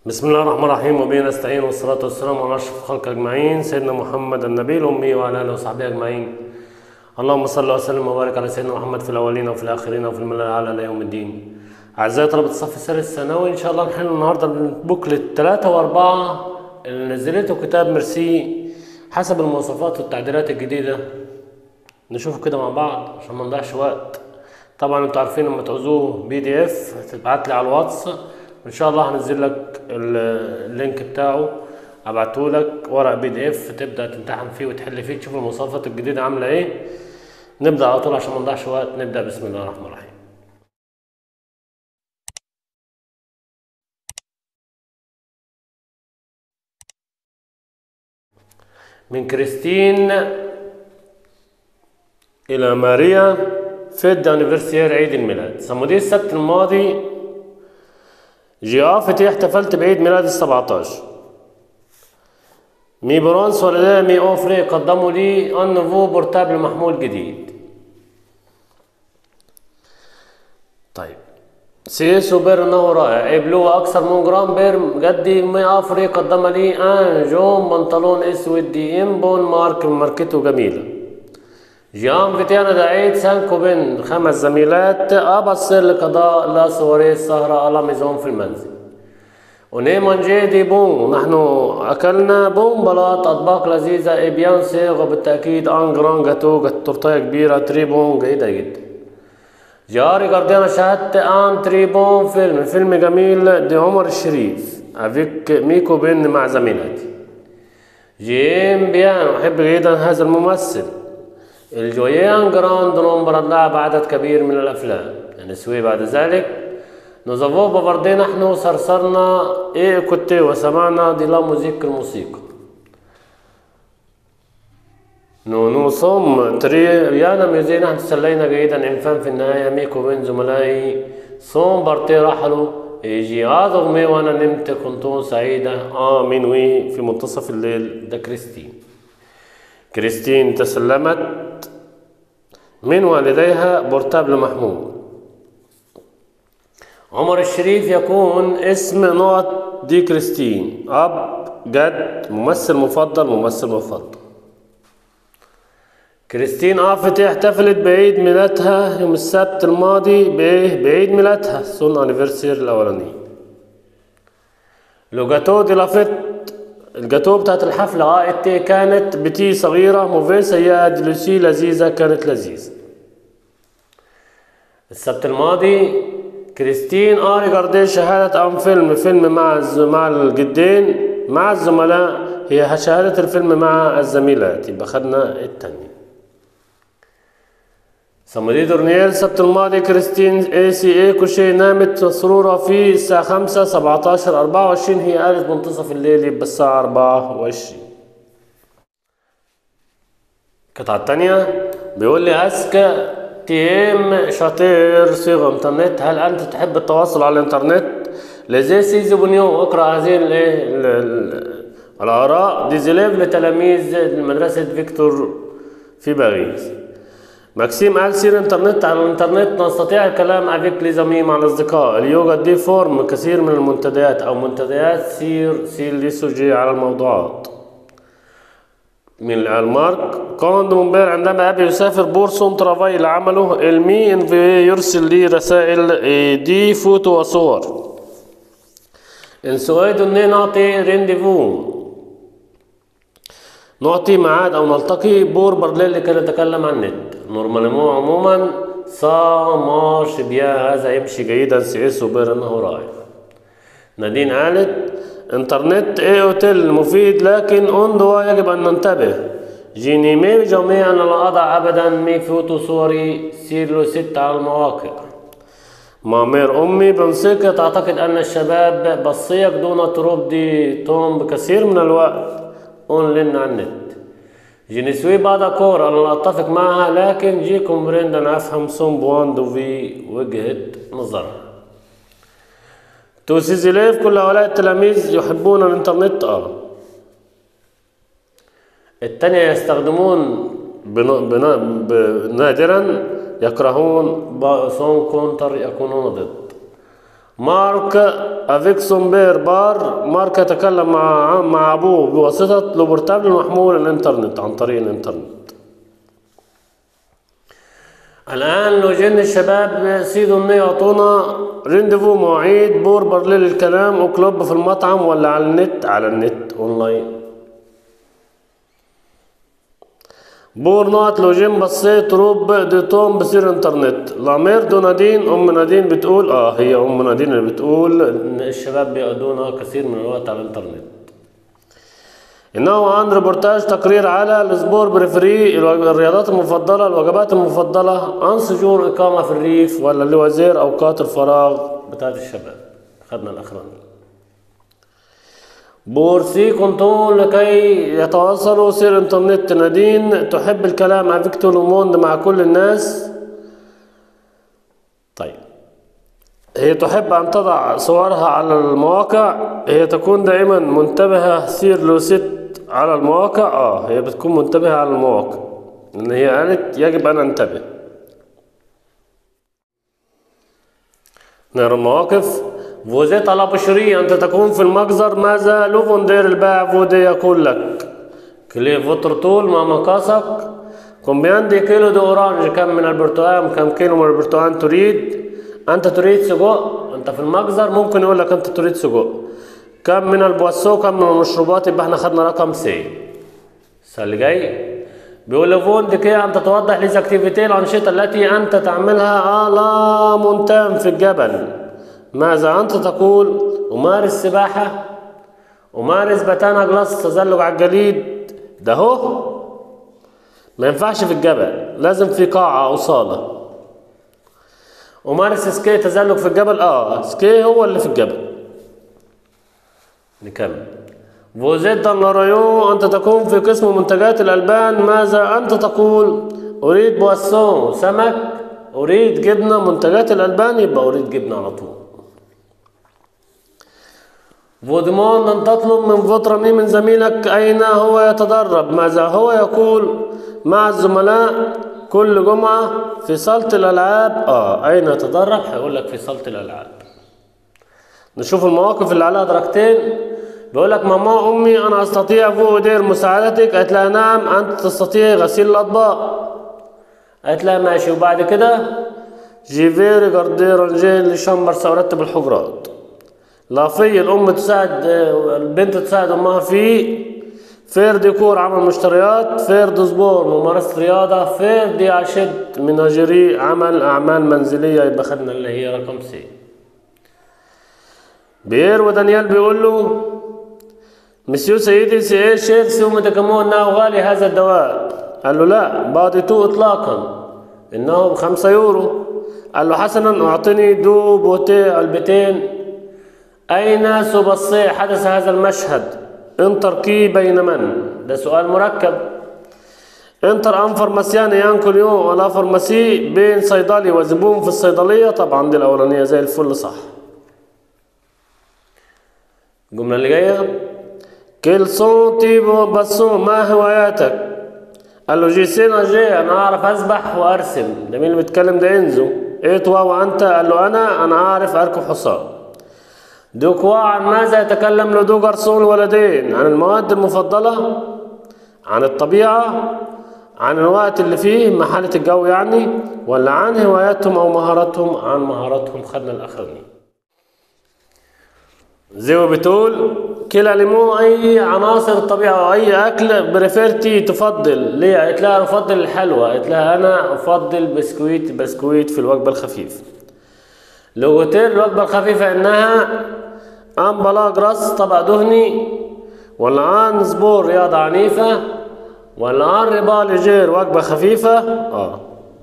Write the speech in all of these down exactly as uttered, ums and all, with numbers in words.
بسم الله الرحمن الرحيم، وبه نستعين، والصلاة والسلام على أشرف الخلق أجمعين، سيدنا محمد النبي الأمي وعلى آله وصحبه أجمعين. اللهم صل وسلم وبارك على سيدنا محمد في الأولين وفي الآخرين وفي الملأ الأعلى إلى يوم الدين. أعزائي طلبة الصف الثالث الثانوي، إن شاء الله نحل النهاردة البوكلت ثلاثة وأربعة اللي نزلته كتاب ميرسي حسب المواصفات والتعديلات الجديدة. نشوفه كده مع بعض عشان ما نضيعش وقت. طبعا انتوا عارفين لما تعوزوه بي دي اف تبعت لي على الواتس، ان شاء الله هنزل لك اللينك بتاعه، ابعته لك ورق بي دي اف تبدا تمتحن فيه وتحل فيه، تشوف المواصفات الجديده عامله ايه. نبدا على طول عشان ما نضيعش وقت. نبدا بسم الله الرحمن الرحيم. من كريستين الى ماريا فيد انيفرسير، عيد الميلاد. صمودي السبت الماضي جيافتي احتفلت بعيد ميلاد السبعتاشر. مي برونس ولدي مي اوفري قدموا لي ان نوفو بورتابل محمول جديد. طيب سي سوبر انه رائع، ابلو اكثر من جرام بير جدي مي اوفري قدم لي ان جون بنطلون اسود دي امبون مارك ماركته جميله. جيان فيتيانا دعيت سانكو بين خمس زميلات ابصر لقضاء لا سواري السهرة على ميزون في المنزل. ونيمان جي دي بون، نحن اكلنا بون بلاط اطباق لذيذة ايبيان سيغ، وبالتأكيد ان جران جاتو تورتاية كبيرة تريبون جيدة جدا. جاري جارديانا شاهدت ان تريبون فيلم فيلم جميل دي عمر الشريف افيك ميكو بين مع زميلاتي. جيم بيان، احب جدا هذا الممثل. الجويان جراند نومبر لعب عدد كبير من الافلام. يعني سوي بعد ذلك نوزافو بافاردي، نحن صرصرنا ايه كنت وسمعنا دي لا موزيك الموسيقى. نو نو صوم تري يانا ميوزي، نحن تسلينا جيدا انفان في النهاية ميكو بين زملائي صوم بارتي رحلوا يجي اغمي وانا نمت كنتون سعيدة اه مينوي في منتصف الليل. ده كريستين. كريستين تسلمت من والديها بورتابل محمول. عمر الشريف يكون اسم نقط دي كريستين، أب جد ممثل مفضل ممثل مفضل. كريستين آفتي احتفلت بعيد ميلادها يوم السبت الماضي بإيه؟ بعيد ميلادها سون أنيفرسير الأولاني. لو جاتو دي لافيت، الجاتو بتاعت الحفلة عائلتي كانت بتي صغيرة موفي سيئة دلوسي لذيذة كانت لذيذة. السبت الماضي كريستين آري جاردي شهادة أم فيلم فيلم مع مع الجدين مع الزملاء، هي شهادة الفيلم مع الزميلات، يبقى خدنا التانية. صمدي دورنير السبت الماضي كريستين اي سي اي كوشي نامت مسرورة في الساعة خمسة سبعتاشر أربعة وعشرين، هي قالت منتصف الليل يبقى الساعة أربعة وعشرين. القطعة التانية بيقول لي اسكا تيم شاطر صيغة انترنت، هل انت تحب التواصل على الانترنت؟ لزي سيزي بنيو، اقرأ هذه الايه الاراء ديزيليف لتلاميذ مدرسة فيكتور في باريس. ماكسيم قال سير انترنت، على الانترنت نستطيع الكلام افيك لي زميل مع الاصدقاء. اليوجا دي فورم كثير من المنتديات او منتديات سير سير ليسوجي على الموضوعات. من المارك كوند مونبير، عندما أبي يسافر بورسون ترافاي لعمله المي انفي يرسل لي رسائل دي فوتو وصور. ان سويد نعطي رينديفو، نعطي ميعاد او نلتقي بور برلين لكي نتكلم عن النت. نورمالمو عموما سا مارش بيا، هذا يمشي جيدا سي سوبر انه رائع. نادين قالت انترنت ايه اوتيل مفيد لكن اندوا يجب ان ننتبه. جيني مي جميع ان لا اضع ابدا مي فوتو صوري سير له ست على المواقع. مامير امي بنسيك تعتقد ان الشباب بصيك دون تروب دي توم بكثير من الوقت اونلاين على النت. جيني سوي بعد كور، انا لا اتفق معها لكن جي كومبريند، انا افهم سون بوان دو في وجهة نظرها. توسيزيليف، كل هؤلاء التلاميذ يحبون الانترنت. اه التانية يستخدمون بنا بنا نادرا، يكرهون سون كونتر يكونون ضد. مارك افيك سون بير بار، مارك يتكلم مع مع ابوه بواسطة لو بورتابل محمول الانترنت، عن طريق الانترنت. الآن لو جن الشباب سيدوا إنه يعطونا رينديفو مواعيد بور برليل الكلام وكلوب في المطعم ولا على النت، على النت أونلاين. بور نوت لو جيم بصيت روب ديتوم بصير انترنت. لامير دو نادين، ام نادين بتقول اه هي ام نادين اللي بتقول ان الشباب بيقضون كثير من الوقت على الانترنت. انه عن ريبورتاج تقرير على السبور بريفري، الرياضات المفضله الوجبات المفضله، عن سجون اقامه في الريف ولا لوزير اوقات الفراغ بتاعت الشباب. خدنا الاخراني. بورسي كنتون لكي يتواصلوا سير انترنت. نادين تحب الكلام مع فيكتور لوموند مع كل الناس. طيب هي تحب أن تضع صورها على المواقع، هي تكون دائما منتبهة سير لو ست على المواقع. اه هي بتكون منتبهة على المواقع لأن هي قالت يجب أن أنتبه. نرى المواقف. فوزيت على بشري، أنت تكون في المجزر. ماذا لوفوندير البائع فودي يقول لك. كلي فطر طول مع مقاسك. كومبيان دي كيلو دي أورانج، كم من البرتقال، كم كيلو من البرتقال تريد. أنت تريد سجق، أنت في المجزر ممكن يقول لك أنت تريد سجق. كم من البواسو، كم من المشروبات، يبقى احنا خدنا رقم سي. السؤال اللي جاي بيقول لفون دي كي أن تتوضح لي اكتيفيتي الأنشطة التي أنت تعملها على مونتان في الجبل. ماذا أنت تقول؟ أمارس سباحة، أمارس بتانا جلاس تزلج على الجليد. ده هو ما ينفعش في الجبل، لازم في قاعة أو صالة. أمارس سكي، تزلج في الجبل. اه سكي هو اللي في الجبل. نكمل. فوزيت دانغاريون، أنت تكون في قسم منتجات الألبان. ماذا أنت تقول؟ أريد بواسون، سمك، أريد جبنة. منتجات الألبان يبقى أريد جبنة على طول. فودمون، أن تطلب من فوترامي من زميلك أين هو يتدرب. ماذا هو يقول؟ مع الزملاء كل جمعة في صالة الألعاب. اه أين يتدرب؟ هيقول لك في صالة الألعاب. نشوف المواقف اللي عليها درجتين. بيقول لك ماما أمي أنا أستطيع فوق دير مساعدتك. قالت لها نعم أنت تستطيع غسيل الأطباق. قالت لها ماشي. وبعد كده جيفيري جاردي رانجيل لشامبر، سأرتب الحجرات. لا في الأم تساعد البنت تساعد أمها في فير ديكور عمل مشتريات. فير دي سبور ممارسة رياضة. فير دي عشد مناجري عمل أعمال منزلية. يبقى خدنا اللي هي رقم سي. بيير ودانيال بيقول له مسيو سيدي سي ايه شير سيو متكمون انه غالي هذا الدواء. قال له لا باديتو اطلاقا انه بخمسة يورو. قال له حسنا اعطني دو بوتي علبتين. اين سوبصي حدث هذا المشهد؟ انتر كي بين من؟ ده سؤال مركب. انتر ام فارماسيان يانكل يوم ولا فارماسي، بين صيدلي وزبون في الصيدلية. طبعا دي الاولانية زي الفل صح. الجملة اللي جاية كيل سون تيبو باسون، ما هواياتك؟ قال له جي سينا جي، انا اعرف اسبح وارسم. ده مين اللي بيتكلم؟ ده انزو. ايه توا وانت؟ قال له انا انا عارف اركب حصان. دوكوا عن ماذا يتكلم لدو جرسون الولدين؟ عن المواد المفضلة، عن الطبيعة، عن الوقت اللي فيه محالة الجو يعني، ولا عن هواياتهم او مهاراتهم؟ عن مهاراتهم. خدنا الاخراني. زي بتقول كلا ليمو اي عناصر الطبيعة واي اكل بريفيرتي تفضل. ليه؟ قالت لها افضل الحلوى. قالت لها انا افضل بسكويت بسكويت في الوجبة الخفيفة. لوغوتير الوجبة الخفيفة انها ام بلاج راس طبق دهني، ولا ان سبور رياضة عنيفة، ولا ان ريبال جير وجبة خفيفة. اه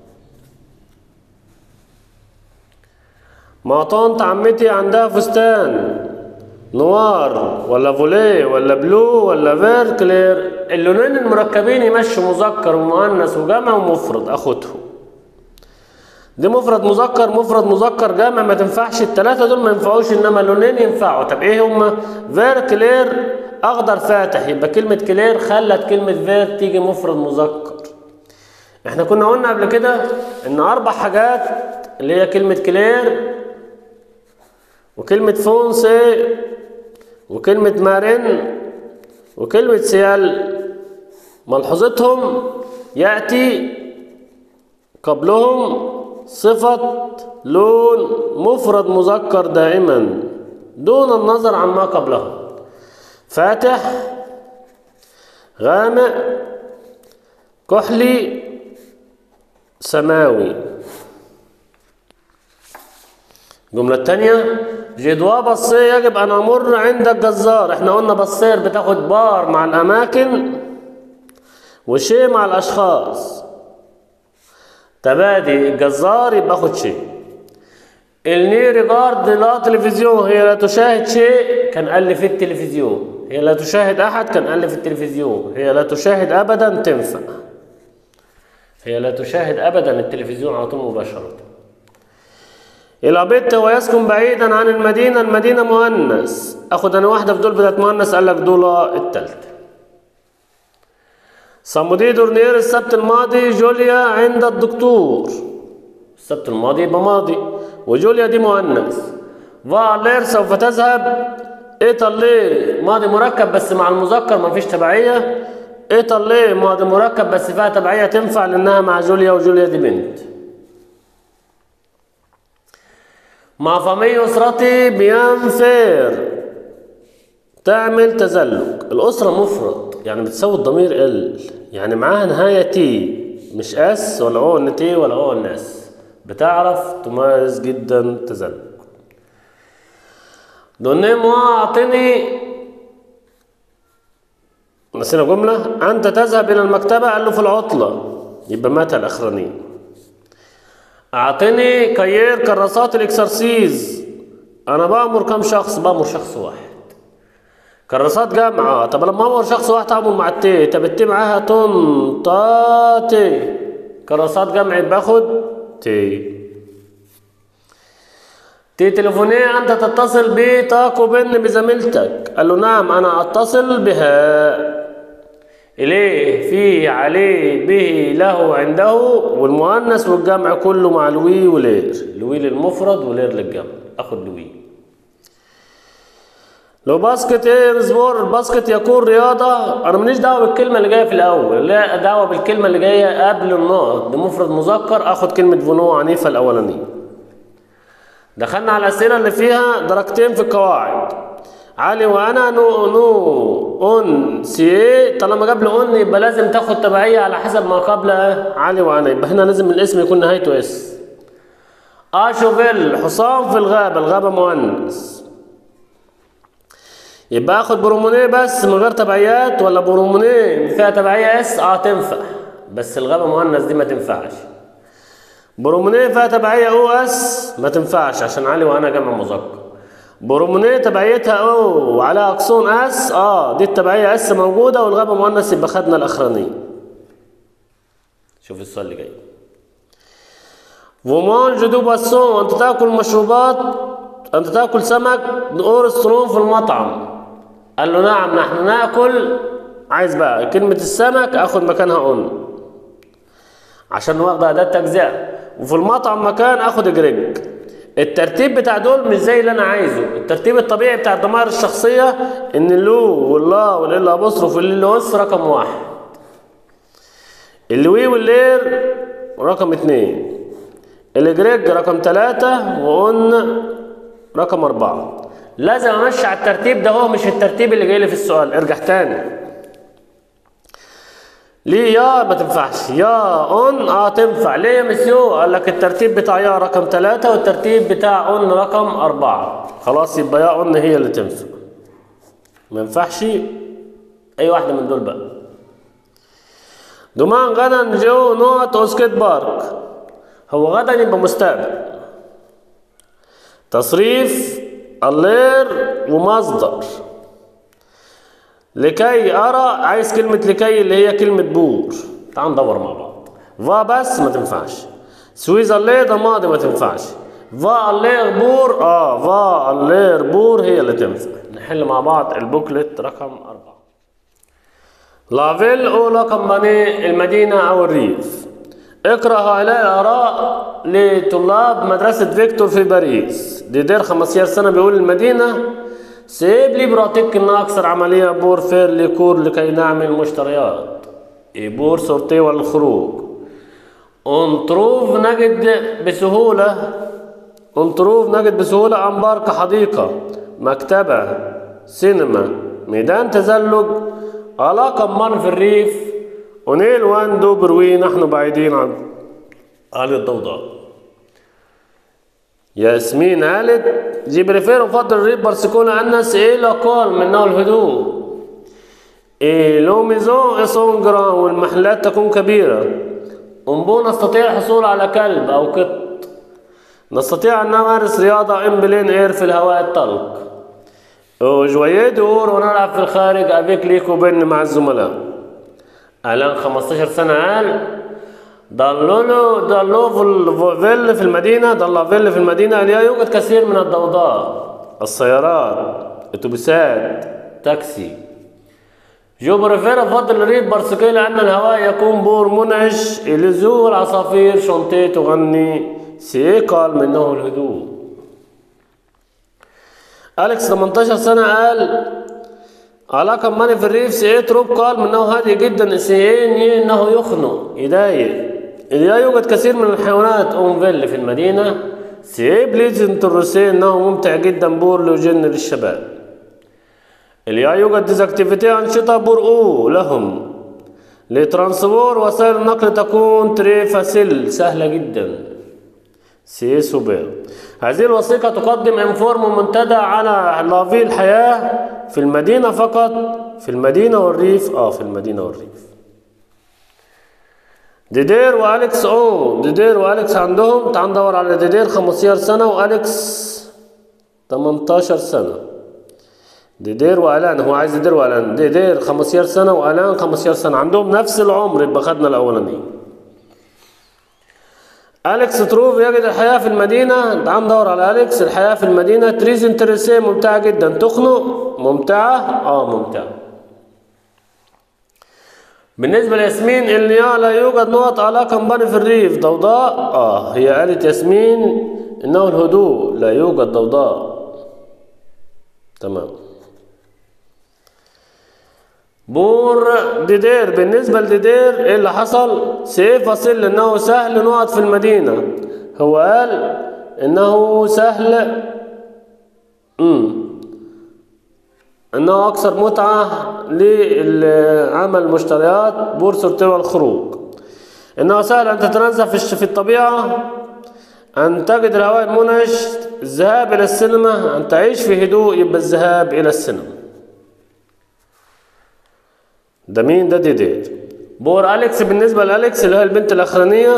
ما طنط عمتي عندها فستان نوار ولا فوليه ولا بلو ولا فير كلير. اللونين المركبين يمشوا مذكر ومؤنث وجمع ومفرد. اخدهم دي مفرد مذكر مفرد مذكر جمع ما تنفعش. الثلاثه دول ما ينفعوش انما اللونين ينفعوا. طب ايه هما؟ فير كلير اخضر فاتح. يبقى كلمه كلير خلت كلمه فير تيجي مفرد مذكر. احنا كنا قلنا قبل كده ان اربع حاجات اللي هي كلمه كلير وكلمة فونسي وكلمة مارين وكلمة سيال ملحوظتهم يأتي قبلهم صفة لون مفرد مذكر دائما دون النظر عما قبله. فاتح، غامق، كحلي، سماوي. الجملة الثانية جدوا بصير يجب أن أمر عند الجزار. احنا قلنا بصير بتاخد بار مع الأماكن وشيء مع الأشخاص. تبادي الجزار يبقى أخد شيء. الني ريجارد لا تلفزيون، هي لا تشاهد شيء كان قال لي في التلفزيون. هي لا تشاهد أحد كان قال لي في التلفزيون. هي لا تشاهد أبدا تنفع. هي لا تشاهد أبدا التلفزيون على طول مباشرة. إلى بيت ويسكن بعيدا عن المدينة. المدينة مؤنث. أخد أنا واحدة في دول بتاعت مؤنث قال لك دولة التالتة. صمودي دورنير السبت الماضي جوليا عند الدكتور. السبت الماضي يبقى ماضي وجوليا دي مؤنث. فالير سوف تذهب. إيطالي ماضي مركب بس مع المذكر مفيش تبعية. إيطالي ماضي مركب بس فيها تبعية تنفع لأنها مع جوليا وجوليا دي بنت. مع فامي أسرتي بيان فير تعمل تزلج. الأسرة مفرد يعني بتساوي الضمير ال يعني معاها نهاية تي مش اس ولا او ان تي ولا او ان اس. بتعرف تميز جدا تزلج. دوني موا اعطني. نسينا جملة. أنت تذهب إلى المكتبة قال له في العطلة يبقى مات الأخراني. أعطني كيير كراسات الإكسرسيز. أنا بأمر كم شخص؟ بأمر شخص واحد. كراسات جامعة. طب لما أمر شخص واحد أعمل مع التي. طب التي معاها تون تا تي. كراسات جامعة باخد تي. تي تليفونية أنت تتصل بي تاكو بن بزميلتك. قال له نعم أنا أتصل بها. إليه فيه عليه به له عنده والمؤنث والجمع كله مع لوي ولير. لوي للمفرد ولير للجمع. أخد لوي. لو باسكت ايه سبور باسكت يكون رياضة. أنا ماليش دعوة بالكلمة اللي جاية في الأول. لا دعوة بالكلمة اللي جاية قبل النقط. ده مفرد مذكر أخد كلمة فونو عنيفة الأولانية. دخلنا على الأسئلة اللي فيها درجتين في القواعد. علي وأنا نو نو أون سي. طالما قبل أون يبقى لازم تاخد تبعية على حسب ما قبل علي وأنا. يبقى هنا لازم الاسم يكون نهايته اس. أشوفيل حصان في الغابة. الغابة مؤنث. يبقى اخد برومونيه بس من غير تبعيات ولا برومونيه فيها تبعية اس. اه تنفع بس الغابة مؤنث دي ما تنفعش. برومونيه فيها تبعية او اس ما تنفعش عشان علي وأنا جمع مذكر. برومونيه تبعيتها او وعلى اقصون اس اه دي التبعية اس موجودة والغابة مؤنث يبقى خدنا الاخرانية. شوف السؤال اللي جاي. فومانج دو باسون انت تاكل مشروبات. انت تاكل سمك اورسترون في المطعم. قال له نعم نحن ناكل. عايز بقى كلمة السمك اخد مكانها اون عشان واخدة اداة تجزئة. وفي المطعم مكان اخد جريج. الترتيب بتاع دول مش زي اللي انا عايزه. الترتيب الطبيعي بتاع الضمائر الشخصية ان اللو واللا والإلا أبوستروف واللي اس رقم واحد. اللوي واللير رقم اتنين. الجريج رقم تلاتة وقلنا رقم أربعة. لازم أمشي على الترتيب ده. هو مش الترتيب اللي جاي لي في السؤال. ارجع تاني. ليه يا ما تنفعش؟ يا اون اه تنفع. ليه يا مسيو؟ قال لك الترتيب بتاع يا رقم تلاتة والترتيب بتاع اون رقم أربعة. خلاص يبقى يا اون هي اللي تنفع. ما ينفعش أي واحدة من دول بقى. دومان غدا نجو نوت أوسكيت بارك. هو غدا يبقى مستقبل. تصريف اللير ومصدر. لكي أرى عايز كلمة لكي اللي هي كلمة بور. تعال ندور مع بعض. فا بس ما تنفعش. سويز اللير ده ماضي ما تنفعش. فا اللير بور اه فا اللير بور هي اللي تنفع. نحل مع بعض البوكلت رقم أربعة. لافيل أو لا كمباني المدينة أو الريف. اقرأ هؤلاء الآراء لطلاب مدرسة فيكتور في باريس. ديدير خمستاشر سنة بيقول المدينة سيب لي براتيك إن أكثر عملية بور فير ليكور لكي نعمل مشتريات. بور سورتي والخروج. انتروف نجد بسهولة انتروف نجد بسهولة أنبار كحديقة، مكتبة، سينما، ميدان تزلج، علاقة بمن في الريف، ونيل وان دو بروي نحن بعيدين عن عن الضوضاء. ياسمين قالت جي بريفير أفضل الريف بارسكو لأن سي لا كالم منه الهدوء. إيه لو ميزون إسون جران والمحلات تكون كبيرة. أمبو نستطيع الحصول على كلب أو قط. نستطيع أن نمارس رياضة إن بلين إير في الهواء الطلق. وجوية دور ونلعب في الخارج أبيك ليكو بين مع الزملاء. الآن خمستاشر سنة قال ضلوا ضلوا فيل في المدينة ضل فيل في المدينة لا يوجد كثير من الضوضاء، السيارات، أتوبيسات، تاكسي. جو بريفير أفضل الريف بارسكي لأن الهواء يكون بور منعش، الزو العصافير شنطي تغني سي قال منه الهدوء. أليكس ثمانية عشر سنة قال علاقة ماني في الريف سي تروب قال منه هادي جدا سي انه يخنق يضايق. لا يوجد كثير من الحيوانات اونفيل في المدينة سي بليز انتروسي انه ممتع جدا بور لوجن للشباب. لا يوجد ديزاكتيفيتي أنشطة بور او لهم. لترانسبور وسائل النقل تكون تري فاسيل سهلة جدا سي سوبر. هذه الوثيقة تقدم انفورم منتدى على لافي الحياة في المدينة فقط، في المدينة والريف اه في المدينة والريف. ديدير وأليكس او ديدير وأليكس عندهم تعال ندور على ديدير خمستاشر سنة وأليكس تمنتاشر سنة. ديدير وألان هو عايز ديدير وألان. ديدير خمستاشر سنة وألان خمستاشر سنة عندهم نفس العمر يبقى خدنا الأولاني. أليكس تروف يجد الحياة في المدينة. تعال ندور على أليكس. الحياة في المدينة تريز انترسي ممتعة جدا. تخنق ممتعة اه ممتعة. بالنسبة لياسمين اللي لا يوجد نقط علاقة مبني في الريف ضوضاء اه هي قالت ياسمين انه الهدوء لا يوجد ضوضاء. تمام. بور ديدير بالنسبة لديدير ايه اللي حصل؟ سي فاصل انه سهل نقعد في المدينة. هو قال انه سهل امم انه اكثر متعة لعمل مشتريات بور سورتي والخروج. انه سهل ان تتنزه في الطبيعة، ان تجد الهواء المنعش، الذهاب الى السينما، ان تعيش في هدوء يبقى الذهاب الى السينما. ده مين؟ ده ديدير. بور أليكس بالنسبة لأليكس اللي هي البنت الأخرانية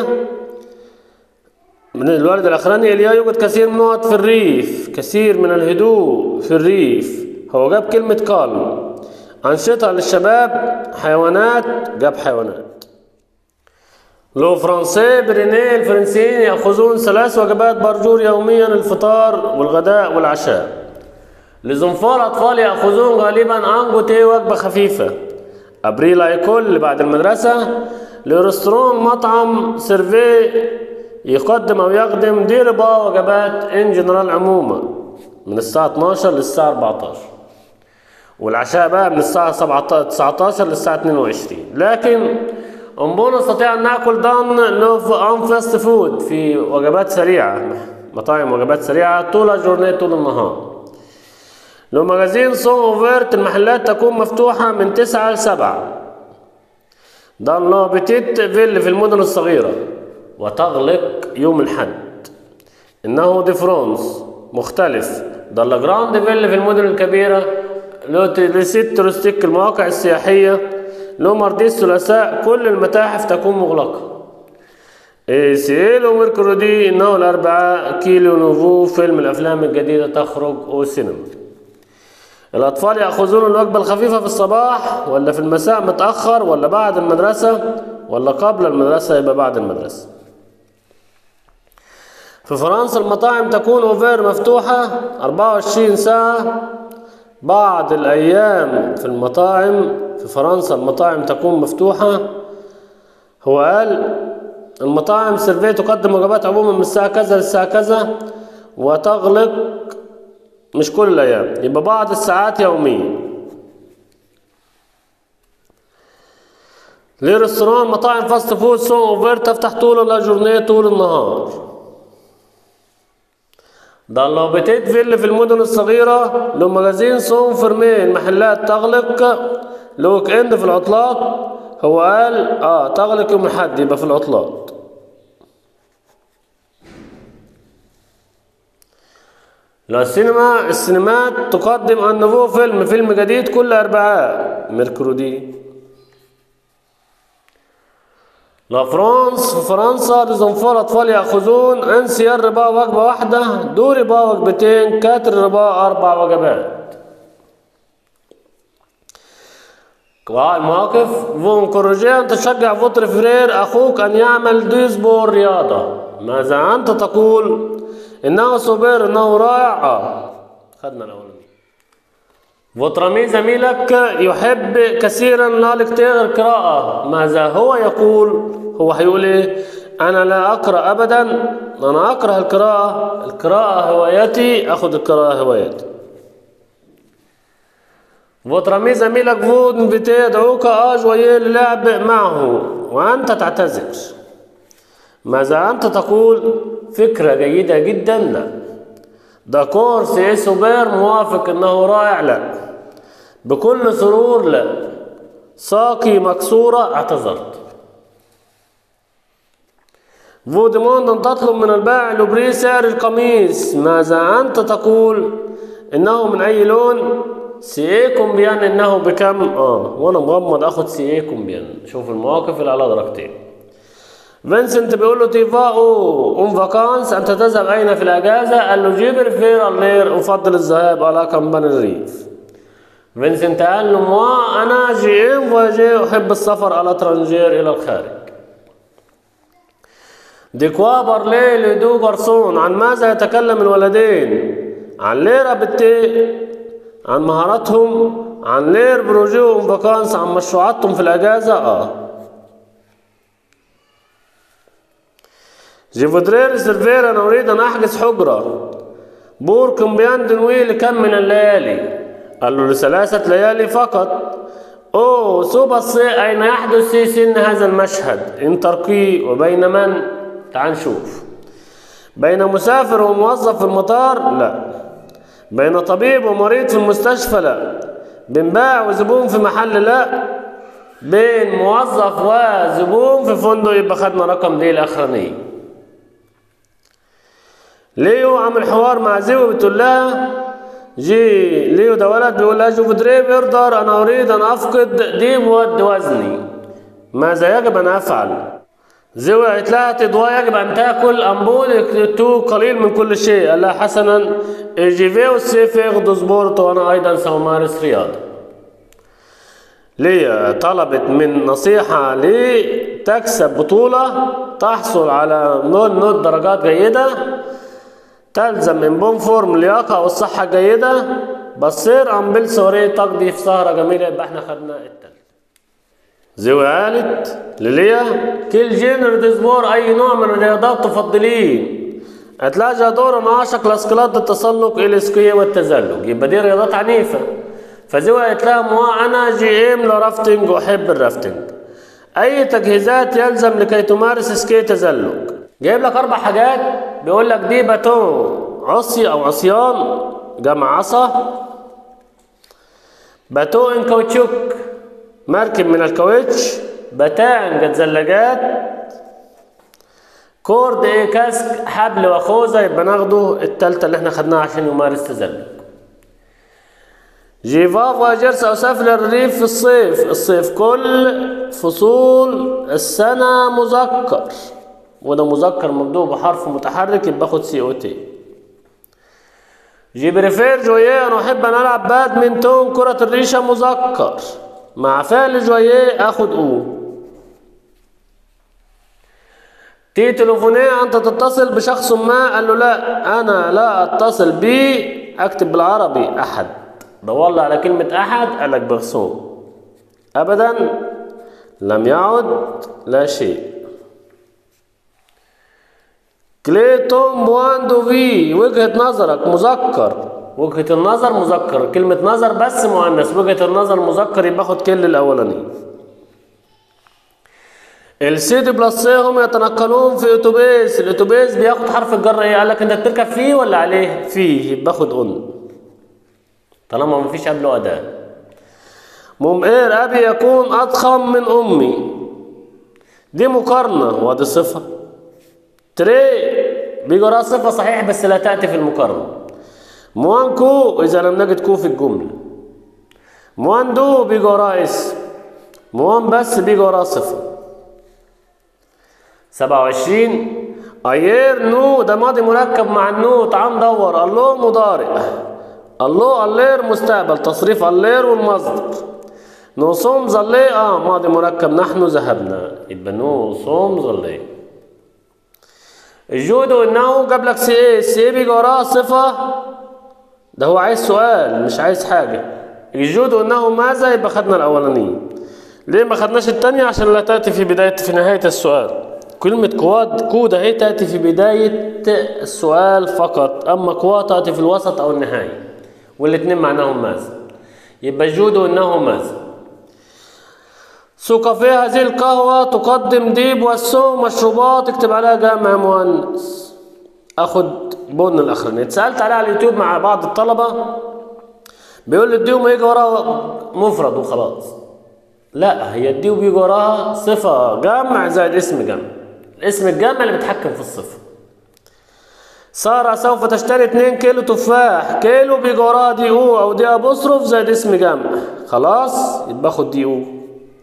من الولد الأخراني اللي يوجد كثير من النقط في الريف، كثير من الهدوء في الريف. هو جاب كلمة كالم. أنشطة للشباب، حيوانات، جاب حيوانات. لو فرنسي برينيه الفرنسيين يأخذون ثلاث وجبات برجور يوميا الفطار والغداء والعشاء. لزنفار الأطفال يأخذون غالبا أنجوتي وجبة خفيفة. أبريل أيكول بعد المدرسة. لرستوران مطعم سيرفي يقدم أو يقدم دي ربا وجبات إن جنرال عموما من الساعة اتناشر للساعة أربعتاشر، والعشاء بقى من الساعة تسعتاشر للساعة اتنين وعشرين. لكن أمبو نستطيع أن نأكل دان أن فاست فود في وجبات سريعة، مطاعم وجبات سريعة طول الجورنيه طول النهار. لو مجازين سون اوفرت المحلات تكون مفتوحة من تسعة لسبعة. دان لو بتيت فيل في المدن الصغيرة وتغلق يوم الحد. إنه دي فرانس مختلف. دان لا جراند فيل في المدن الكبيرة. لو لسيت تورستيك المواقع السياحية. لو مردي الثلاثاء كل المتاحف تكون مغلقة. سيلو ميركورودي إنه الأربعاء كيلو نوفو فيلم الأفلام الجديدة تخرج أو سينما. الأطفال يأخذون الوجبة الخفيفة في الصباح ولا في المساء متأخر ولا بعد المدرسة ولا قبل المدرسة يبقى بعد المدرسة. في فرنسا المطاعم تكون أوفير مفتوحة أربعة وعشرين ساعة. بعض الأيام في المطاعم في فرنسا المطاعم تكون مفتوحة. هو قال المطاعم سيرفي تقدم وجبات عموما من الساعة كذا للساعة كذا وتغلق مش كل الأيام، يبقى بعض الساعات يوميا. ليه ريستوران مطاعم فاست فود سون اوفر تفتح طول لا جورنيه طول النهار. ده لو بتدفل في المدن الصغيرة لو مجازين سون فرمي المحلات تغلق لو ويك اند في العطلات. هو قال اه تغلق يوم الأحد يبقى في العطلات. لا السينما السينمات تقدم النوفو فيلم فيلم جديد كل أربعاء ميركورودي. لا فرانس في فرنسا لزنفار أطفال يأخذون انسيار رباء وجبة واحدة دو رباء وجبتين كاتر رباء أربع وجبات. المواقف فون كورجي أن تشجع فوتر فرير أخوك أن يعمل ديسبور رياضة. ماذا أنت تقول؟ إنه سوبر إنه رائع. آه خدنا الأولاني. فوترامي زميلك يحب كثيرا لا لكتير القراءة. ماذا هو يقول؟ هو هيقول ايه؟ أنا لا أقرأ أبدا، أنا أكره القراءة، القراءة هوايتي، أخذ القراءة هوايتي. فوترامي زميلك فود انفيتي يدعوك أجوية للعب معه وأنت تعتذر. ماذا أنت تقول؟ فكرة جيدة جدا. لا داكور سي سوبر موافق انه رائع. لا بكل سرور. لا ساقي مكسورة اعتذرت. فوديموند ان تطلب من البائع لبري سعر القميص. ماذا انت تقول؟ انه من اي لون؟ سيئكم بيان انه بكم. اه وانا مغمض اخد سيئكم بيان. شوف المواقف اللي على درجتين. فينسنت بيقول له تيفاو اون فاكانس انت تذهب اين في الاجازه؟ قال له جيبر فير اللير افضل الذهاب على كامبان الريف. فينسنت قال له موا انا جي ام فواجي احب السفر على ترانجير الى الخارج. ديكوا بارلي لدو جارسون عن ماذا يتكلم الولدين؟ عن ليرة بالتي عن مهاراتهم عن لير بروجيو اون فاكانس عن مشروعاتهم في الاجازه. اه جيفودرير سيرفير أنا أريد أن أحجز حجرة. بور كومبيان دنوي لكم من الليالي؟ قال له لثلاثة ليالي فقط. أوه سوبا الصي أين يحدث في سن هذا المشهد؟ إن تركي وبين من؟ تعال نشوف. بين مسافر وموظف في المطار؟ لا. بين طبيب ومريض في المستشفى؟ لا. بين بائع وزبون في محل؟ لا. بين موظف وزبون في فندق. يبقى خدنا رقم دي الأخرانية. ليو عمل حوار مع زيو بتقول لها جي ليو ده ولد بيقول لها جو فودري بيردر انا اريد ان افقد دي بود وزني. ماذا يجب ان افعل؟ زيو قالت لها تدوى يجب ان تاكل امبول تو قليل من كل شيء. قال لها حسنا جيفي والسيفي ياخدوا سبورت وانا ايضا سأمارس رياضه. ليا طلبت من نصيحه لتكسب بطوله تحصل على نود نود درجات جيده تلزم من بون فورم اللياقة والصحة الجيدة بصير أمبل سوري تقضي في سهرة جميلة. يبقى احنا خدنا التالت. زوي قالت لليا كل جينر ديزبور أي نوع من الرياضات تفضلين؟ قالت لها جادور أنا أعشق الاسكلات التسلق الاسكية والتزلج. يبقى دي رياضات عنيفة. فزوي قالت لها موا أنا جي إم لرافتنج وأحب الرافتنج. أي تجهيزات يلزم لكي تمارس سكي تزلج؟ جايب لك أربع حاجات بيقول لك دي باتون عصي أو عصيان جمع عصا. باتو إن كاوتشوك مركب من الكاوتش. باتان زلاجات. كورد إيه كاسك حبل وخوذة. يبقى ناخده التالتة اللي احنا خدناها عشان يمارس تزلج. جيفاف وجرس أو سافر الريف في الصيف. الصيف كل فصول السنة مذكر وده مذكر مبدوء بحرف متحرك يبقى باخد سي او تي. جيبريفير جويه انا احب ان العب بادمنتون كرة الريشة مذكر مع فعل جويه اخد او. تي تليفونيه انت تتصل بشخص ما. قال له لا انا لا اتصل بي. اكتب بالعربي احد. دور لي على كلمة احد. قال لك بغصون ابدا لم يعد لا شيء. كليتون بواندو في، وجهة نظرك مذكر، وجهة النظر مذكر، كلمة نظر بس مؤنث، وجهة النظر مذكر، يبقى خد كل الأولاني. السي دي بلس هم يتنقلون في اتوبيس، الاتوبيس بياخد حرف الجر ايه؟ قال لك انت بتركب فيه ولا عليه؟ فيه، يبقى خد اون طالما مفيش قبله اداة. ممئر ابي يكون اضخم من امي، دي مقارنة وادي صفة. تري بيجي وراها صفة صحيح بس لا تأتي في المقارنة. موان كو إذا لم نجد كو في الجملة. موان دو بيجي وراها اسم. موان بس بيجي وراها صفة. سبعة وعشرين أير نو ده ماضي مركب مع النو، تعال ندور. الله مضارع، الله اللير مستقبل، تصريف اللير والمصدر. نو صوم ظلي اه ماضي مركب نحن ذهبنا، يبقى نو صوم ظلي. الجودو انه جاب لك سي ايه، سي ايه بيجي وراها صفة، ده هو عايز سؤال مش عايز حاجة. الجودو انه ماذا، يبقى خدنا الأولانية. ليه ما خدناش التانية؟ عشان لا تأتي في بداية في نهاية السؤال. كلمة كواد كود اهي تأتي في بداية السؤال فقط، أما كوا تأتي في الوسط أو النهاية، والاتنين معناهم ماذا. يبقى جودو إنه ماذا. سوق في هذه القهوة تقدم ديب والسو مشروبات، اكتب عليها جمع مؤنث. أخد بن الأخراني. اتسألت عليها على اليوتيوب مع بعض الطلبة، بيقول لي الديو ما يجي وراها مفرد وخلاص. لا، هي الديو بيجي وراها صفة جمع زائد اسم جمع، اسم الجمع اللي بيتحكم في الصفة. سارة سوف تشتري اتنين كيلو تفاح، كيلو بيجي وراها دي او او دي ابوستروف زائد اسم جمع، خلاص يبقى خد دي او.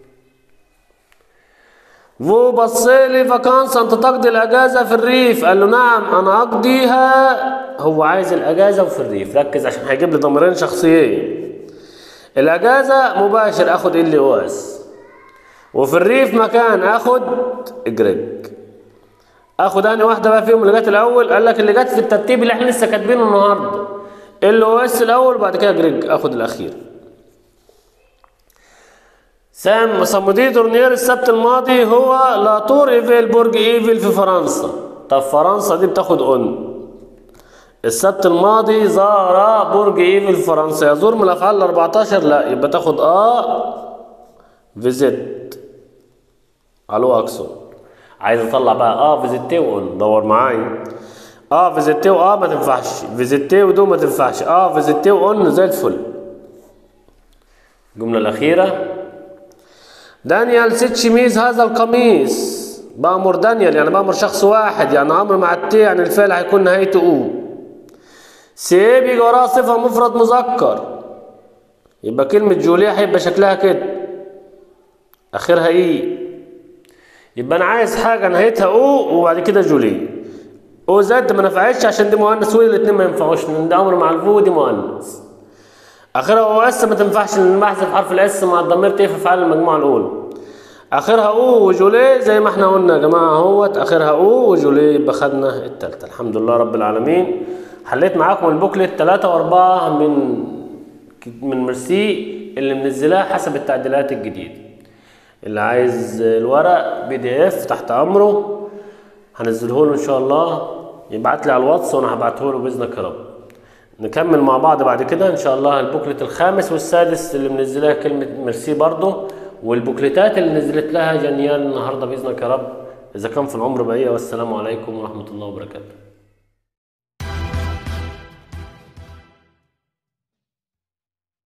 فو بصيلي فاكانس، انت تقضي الاجازة في الريف، قال له نعم انا اقضيها، هو عايز الاجازة وفي الريف، ركز عشان هيجيب لي ضميرين شخصيين. الاجازة مباشر اخد اللي او اس، وفي الريف مكان اخد اجريج. اخد انهي واحده بقى فيهم اللي جت الاول؟ قال لك اللي جت في الترتيب اللي احنا لسه كاتبينه النهارده، اللي هو اس الاول وبعد كده جريج، اخد الاخير. سام صمودي دورنير السبت الماضي هو لا تور ايفيل برج ايفيل في فرنسا. طب فرنسا دي بتاخد اون. السبت الماضي زار برج ايفيل في فرنسا، يزور من الافعال ال أربعتاشر، لا يبقى تاخد اه فيزيت. الو اكسو، عايز اطلع بقى اه فيزيتي واون، دور معايا. اه فيزيتي واه ما تنفعش، فيزيتي ودو ما تنفعش، اه فيزيتي واون زي الفل. الجمله الاخيره دانيال ست شميز هذا القميص، بأمر دانيال يعني بأمر شخص واحد، يعني امر مع التي، يعني الفعل هيكون نهايته او. سي بيجي وراها صفه مفرد مذكر، يبقى كلمه جوليا هيبقى شكلها كده اخرها ايه، يبقى انا عايز حاجه نهايتها او وبعد كده جولي. او زد ما نفعتش عشان دي مؤنث، ودي الاثنين ما ينفعوش، لان ده امر مع الفو ودي مؤنث. اخرها او اس ما تنفعش، لان بحذف حرف الاس مع الضمير تقف في افعال المجموعه الاولى. اخرها او وجولي زي ما احنا قلنا يا جماعه اهوت، اخرها او وجولي، يبقى خدنا الثالثه. الحمد لله رب العالمين. حليت معاكم البوكلت ثلاثة وأربعة من من ميرسي اللي منزلاه حسب التعديلات الجديده. اللي عايز الورق بي دي اف تحت امره، هنزله له ان شاء الله، يبعت لي على الواتس وانا هبعته له باذنك يا رب. نكمل مع بعض بعد كده ان شاء الله البوكلت الخامس والسادس اللي منزلها كلمه ميرسي برضه، والبوكلتات اللي نزلت لها جنيان النهارده باذنك يا رب، اذا كان في العمر بقيه. والسلام عليكم ورحمه الله وبركاته.